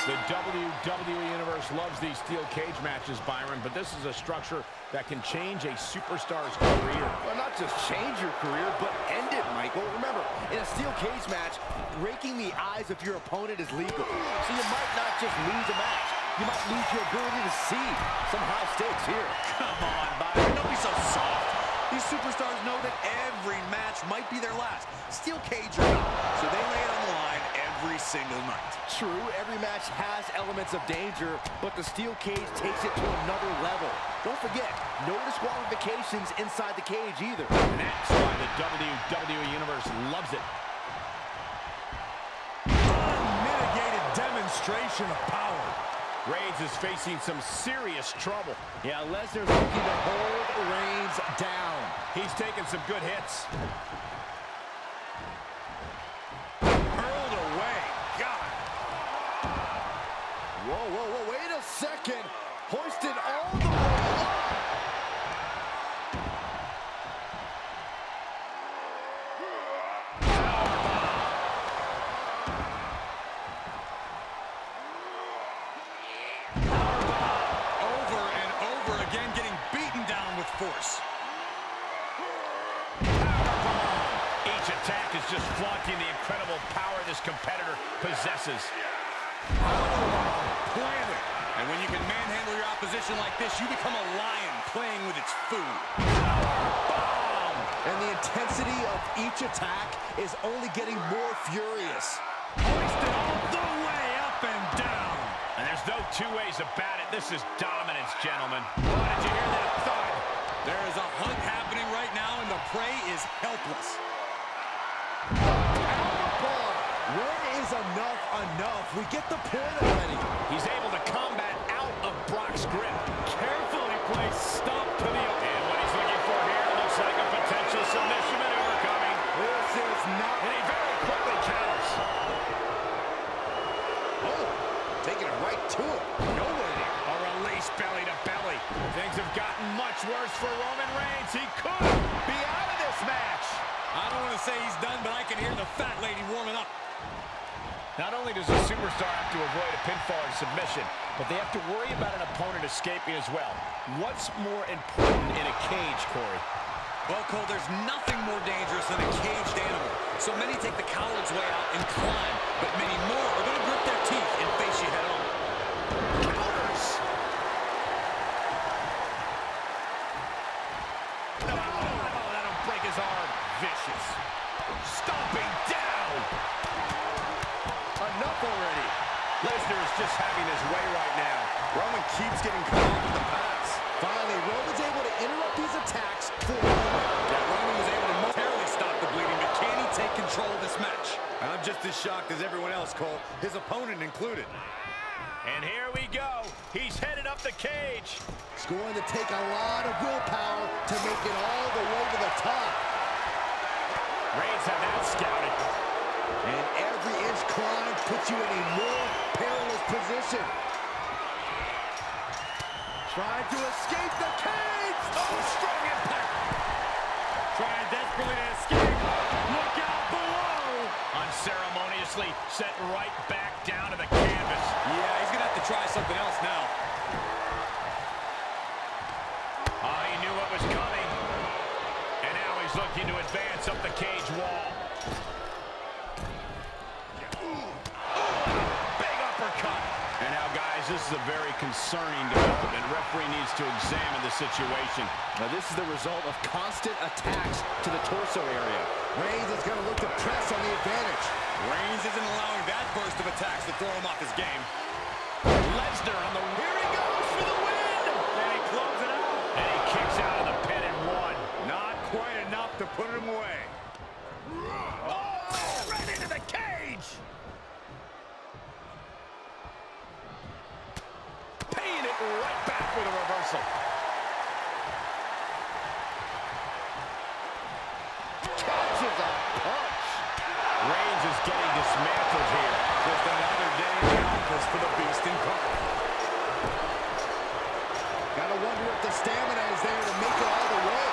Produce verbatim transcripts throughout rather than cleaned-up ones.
The W W E Universe loves these steel cage matches, Byron, but this is a structure that can change a superstar's career. Well, not just change your career, but end it, Michael. Remember, in a steel cage match, raking the eyes of your opponent is legal. So you might not just lose a match. You might lose your ability to see. Some high stakes here. Come on, Byron. Don't be so soft. These superstars know that every match might be their last. Steel cage or not. So they lay it on the line every single night. True, every match has elements of danger, but the steel cage takes it to another level. Don't forget, no disqualifications inside the cage either. And that's why the W W E Universe loves it. Unmitigated demonstration of power. Reigns is facing some serious trouble. Yeah, Lesnar's looking to hold Reigns down. He's taking some good hits. Hurled away. God. Whoa, whoa, whoa, wait a second. Hoisted all the way up. Force. Each attack is just flaunting the incredible power this competitor possesses. Planted. And when you can manhandle your opposition like this, you become a lion playing with its food. Bomb! And the intensity of each attack is only getting more furious. Hoisted all the way up and down. And there's no two ways about it. This is dominance, gentlemen. Oh, did you hear that thud? There is a hunt happening right now, and the prey is helpless. Powerbomb. When is enough enough? We get the point already. He's able to combat out of Brock's grip. Carefully placed stomp to the open. And what he's looking for here looks like a potential submission maneuver coming. This is not... And he very quickly counters. Oh, taking it right to him. No waiting. A release belly to belly. Things have gotten much worse for Roman Reigns. He could be out of this match. I don't want to say he's done, but I can hear the fat lady warming up. Not only does a superstar have to avoid a pinfall or submission, but they have to worry about an opponent escaping as well. What's more important in a cage, Corey? Well, Cole, there's nothing more dangerous than a caged animal. So many take the coward's way out and climb, but many more are going to grip their teeth and face you head on. Counters. Oh, that'll break his arm. Vicious. Stomping down. Enough already. Lesnar is just having his way right now. Roman keeps getting caught with the pass. Finally, Roman's able to interrupt these attacks for a moment. Yeah, Roman was able to momentarily stop the bleeding, but can he take control of this match? I'm just as shocked as everyone else, Cole, his opponent included. And here we go. He's headed up the cage. It's going to take a lot of willpower to make it all the way to the top. Reigns have that scouted. And every inch climb puts you in a more perilous position. Trying to escape the cage. Oh, strong impact. Trying desperately to escape. Look out below. Unceremoniously set right back down to the canvas. Yeah, he's going to have to try something else now. Oh, he knew what was coming. And now he's looking to advance up the cage wall. Big uppercut. And now, guys, this is a very concerning development. Referee needs to examine the situation. Now, this is the result of constant attacks to the torso area. Reigns is going to look to press on the advantage. Reigns isn't allowing that burst of attacks to throw him off his game. Lesnar on the... Here he goes for the win! And he closes it out. And he kicks out of the pin and one. Not quite enough to put him away. Oh! Right into the cage! Paying it right back with a reversal. Catches a punch. Reigns is getting dismantled here. Just another day in the office for the Beast incarnate. Gotta wonder if the stamina is there to make it all the way.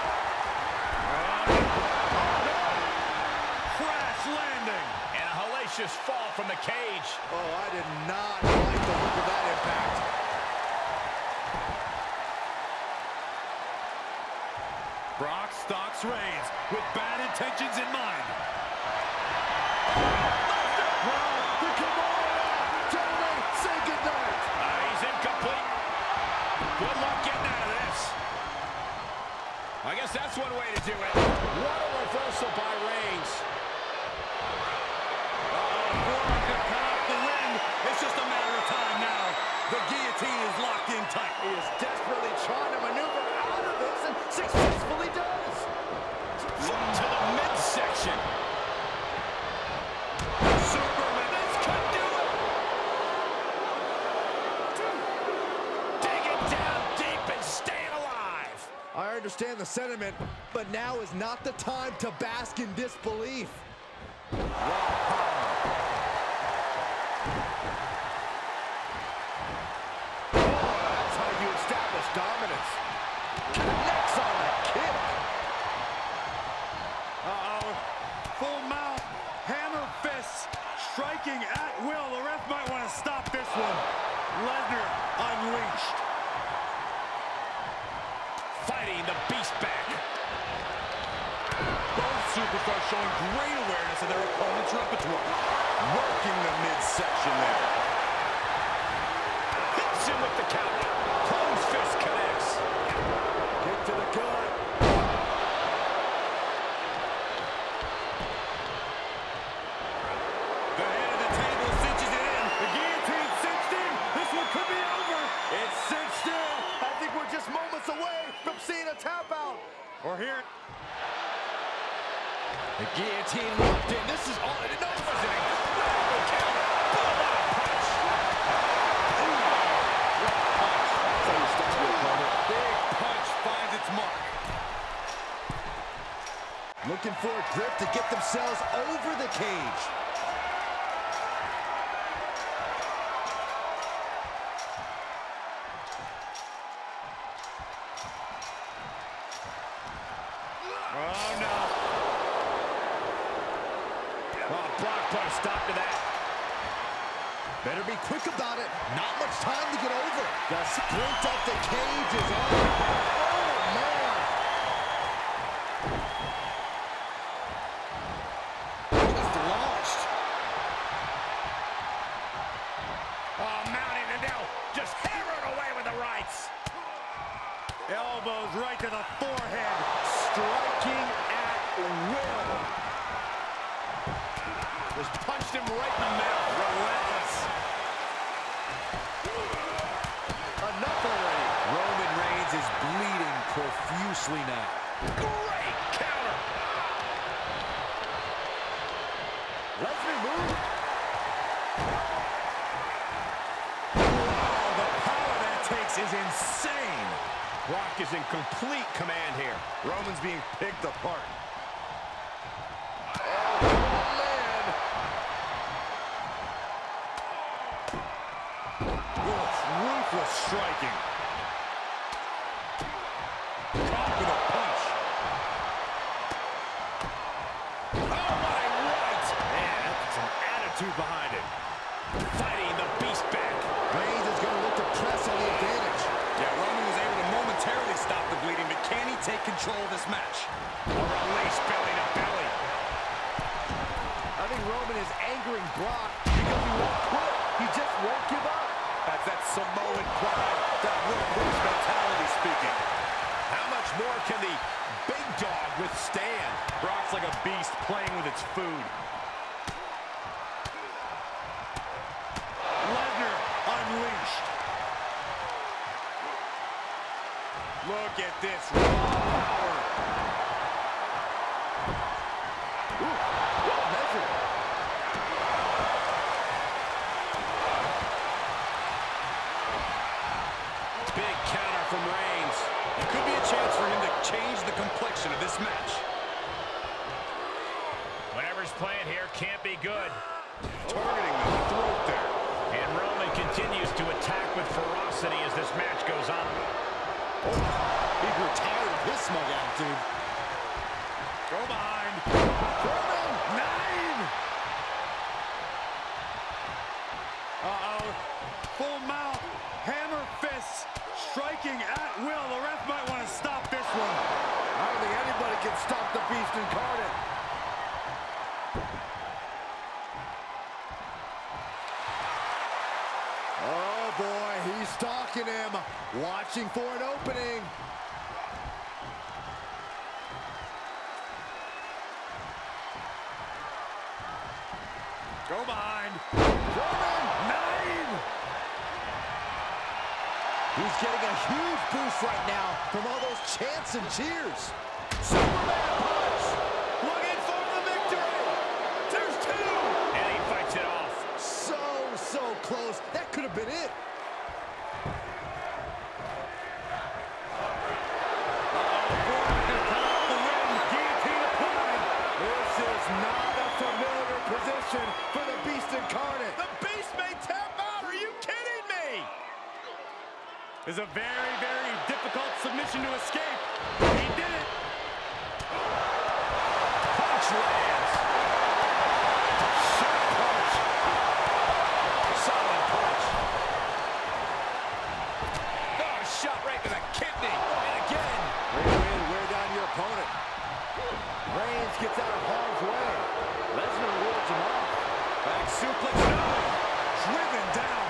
Crash landing. And a hellacious vicious fall from the cage. Oh, I did not like the look of that impact. Brock stalks Reigns with bad intentions in mind. The Kimura! Gentlemen, say goodnight! Uh, he's incomplete. Good luck getting out of this. I guess that's one way to do it. What a reversal by Reigns. It's just a matter of time now. The guillotine is locked in tight. He is desperately trying to maneuver out of this and successfully does. To the midsection. Superman, this could do it. Digging down deep and staying alive. I understand the sentiment, but now is not the time to bask in disbelief. Dominance. Connects on a kick. Uh-oh. Full mount. Hammer fists. Striking at will. The ref might want to stop this one. Lesnar unleashed. Fighting the beast back. Both superstars showing great awareness of their opponent's repertoire. Working the midsection there. Hits him with the counter. Closed fist connects. Kick to the gut. The head of the table cinches it in. The guillotine cinched in. This one could be over. It's cinched in. I think we're just moments away from seeing a tap out. Or here. The guillotine locked in. This is all it knows. Looking for a grip to get themselves over the cage. Oh, no. Oh, Brock put a stop to that. Better be quick about it. Not much time to get over. The sprint up the cage is on. Oh, man. Just launched. Oh, mounting and now just hammered away with the rights. Elbows right to the forehead. Striking at will. Just punched him right in the mouth. Relentless. Enough already. Roman Reigns is bleeding profusely now. Great counter. Lesnar moved. Wow, the power that takes is insane. Brock is in complete command here. Roman's being picked apart. Ruthless striking. Caught with a punch. Oh, my right. Man, that's some attitude behind it. Fighting the beast back. Reigns is going to look to press on the advantage. Yeah, Roman was able to momentarily stop the bleeding, but can he take control of this match? A release belly to belly. I think Roman is angering Brock because he won't quit. He just won't give up. That's that Samoan pride, that workhorse mentality speaking. How much more can the big dog withstand? Brock's like a beast playing with its food. Lesnar unleashed. Look at this raw power. Ooh, well measured. Big counter from Reigns. It could be a chance for him to change the complexion of this match. Whatever's playing here can't be good. Targeting the throat there. And Roman continues to attack with ferocity as this match goes on. Oh, he grew tired of his smug attitude. Go behind. Roman! Nine. Uh-oh. Full mount. Hammer fists. Striking at will. The ref might want to stop this one. I don't think anybody can stop the Beast Incarnate. Oh, boy. He's stalking him. Watching for an opening. Go behind. Roman! Nine. He's getting a huge boost right now from all those chants and cheers. Superman punch! Looking for the victory! There's two! And he fights it off. So, so close. That could have been it. This is not a familiar position for the Beast Incarnate. The Beast may tap out. Are you kidding me? Is a very, very difficult submission to escape. He did it. Punch lands. Shot punch. Solid punch. Oh, shot right to the kidney. And again. Great way to wear down your opponent. Reigns gets out of harm's way. Lesnar wards him off. Back suplex. No. Driven down.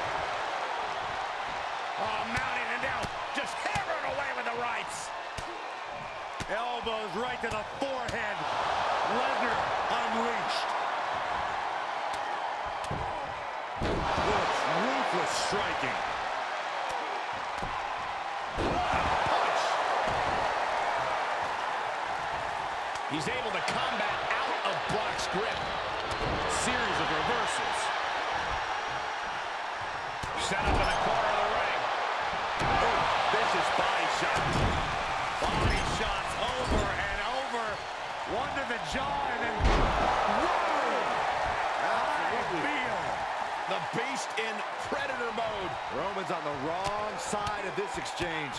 Oh, mounting it down. Just hammering away with the rights. Elbows right to the forehead. Lesnar unleashed. It's ruthless striking. He's able to combat out of Brock's grip. Series of reversals. Set up in the corner of the ring. Oh, vicious body shot. Body shots over and over. One to the jaw and then... Whoa! Absolutely. Feel. The Beast in Predator mode. Roman's on the wrong side of this exchange.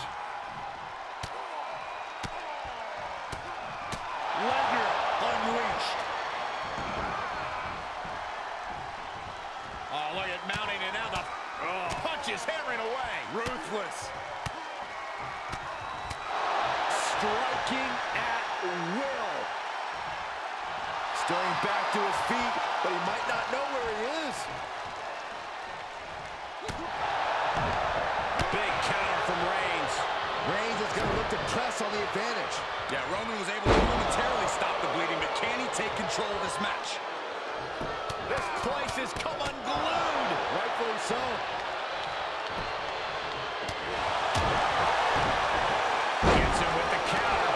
Lesnar unleashed. Oh, look at mounting and now the oh, punch is hammering away. Ruthless. Striking at will. Stirring back to his feet, but he might not know where he is. Big counter from Reigns. Reigns is going to look to press on the advantage. Yeah, Roman was able to momentarily stop the bleeding, but can he take control of this match? This place has come unglued. Rightfully so. Gets him with the counter.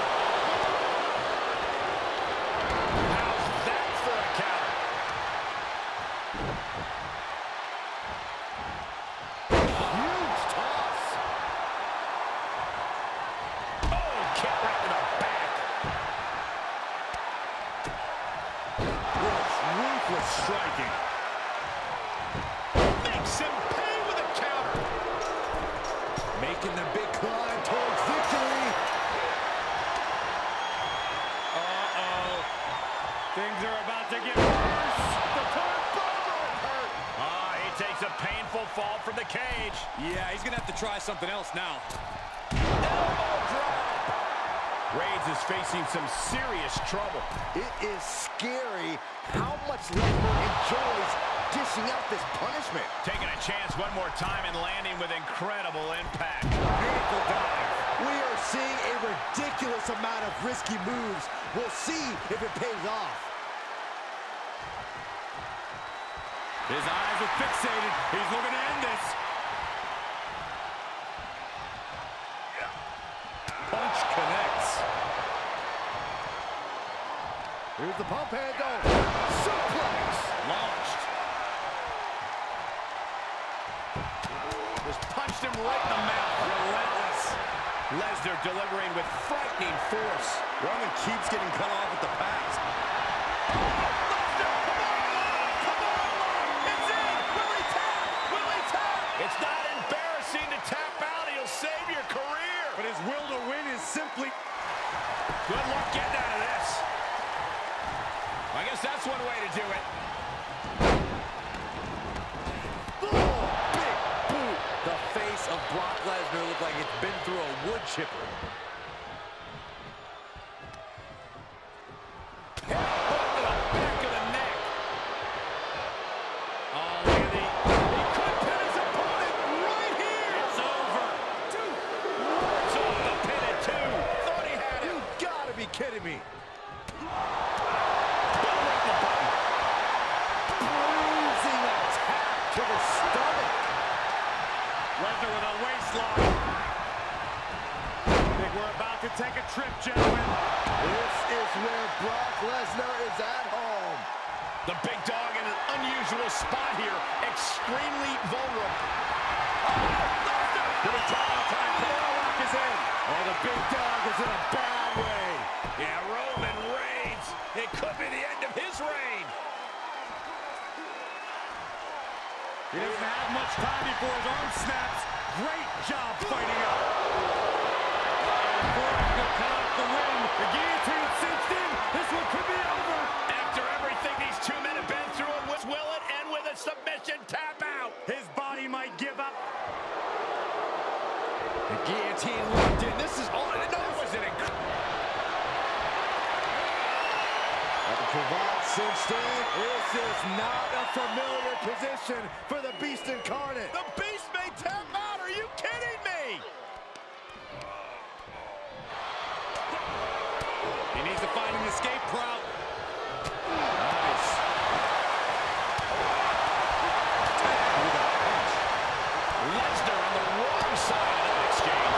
How's that for a counter? Huge toss. Oh, kick right to the back. It's ruthless striking. Makes him pay with a counter. Making the big climb towards victory. Uh-oh. Things are about to get worse. The turnbuckle hurt. Ah, he takes a painful fall from the cage. Yeah, he's going to have to try something else now. Elbow drop. Reigns is facing some serious trouble. It is scary how much Lesnar enjoys dishing out this punishment. Taking a chance one more time and landing with incredible impact. Beautiful dive. We are seeing a ridiculous amount of risky moves. We'll see if it pays off. His eyes are fixated. He's looking to end this. Punch connects. Here's the pump handle. Suplex. Launched. Just punched him right in the mouth. Relentless. Lesnar delivering with frightening force. Roman keeps getting cut off at the pass. It's not embarrassing to tap out. He'll save your career. But his will to win is simply... Good luck getting out of this. I guess that's one way to do it. Brock Lesnar look like it's been through a wood chipper. Headbutt to the back of the neck. Oh, look at the... He could pin his opponent right here. It's over. Two. Wards off the pin at two. Thought he had it. You gotta be kidding me. Don't break the button. Bruising attack to the stomach. Lesnar with a waistlock. I think we're about to take a trip, gentlemen. This is where Brock Lesnar is at home. The big dog in an unusual spot here. Extremely vulnerable. The retirement time for Rock is in. Oh, the big dog is in a bad way. Yeah, Roman Reigns. It could be the end of his reign. He doesn't have much time before his arm snaps. Great job fighting up. Forearm to cut off the win. The guillotine cinched in. This one could be over. After everything these two men have been through, it will it end with a submission tap out. His body might give up. The guillotine locked in. This is all. No, That was an incredible. the cravat cinched in. This is not a familiar position for the Beast Incarnate. The Beast may tap out. Are you kidding me? He needs to find an escape route. Nice. Lesnar on the wrong side of that exchange.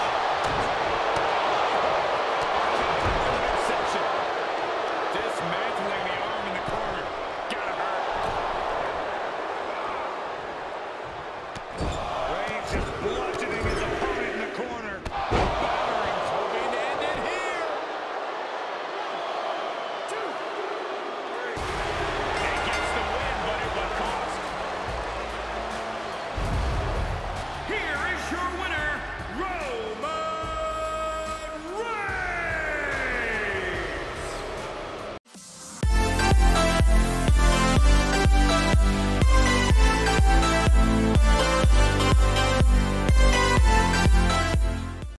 Interception. Dismantling the arm in the corner. Gotta hurt.